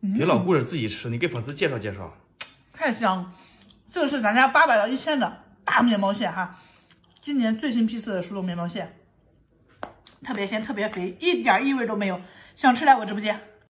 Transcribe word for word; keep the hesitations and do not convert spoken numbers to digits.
别老顾着自己吃，你给粉丝介绍介绍。 太香！这个是咱家八百到一千的大面包蟹哈，今年最新批次的熟肉面包蟹，特别鲜，特别肥，一点异味都没有。想吃来我直播间。